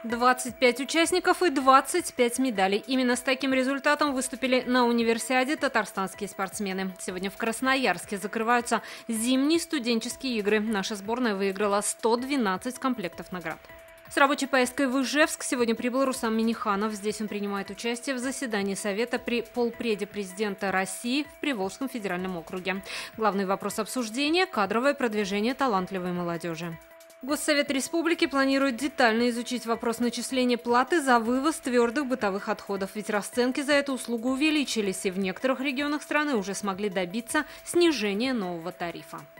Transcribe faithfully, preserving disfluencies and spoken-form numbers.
двадцать пять участников и двадцать пять медалей. Именно с таким результатом выступили на универсиаде татарстанские спортсмены. Сегодня в Красноярске закрываются зимние студенческие игры. Наша сборная выиграла сто двенадцать комплектов наград. С рабочей поездкой в Ижевск сегодня прибыл Рустам Минниханов. Здесь он принимает участие в заседании Совета при полпреде президента России в Приволжском федеральном округе. Главный вопрос обсуждения – кадровое продвижение талантливой молодежи. Госсовет Республики планирует детально изучить вопрос начисления платы за вывоз твердых бытовых отходов. Ведь расценки за эту услугу увеличились, и в некоторых регионах страны уже смогли добиться снижения нового тарифа.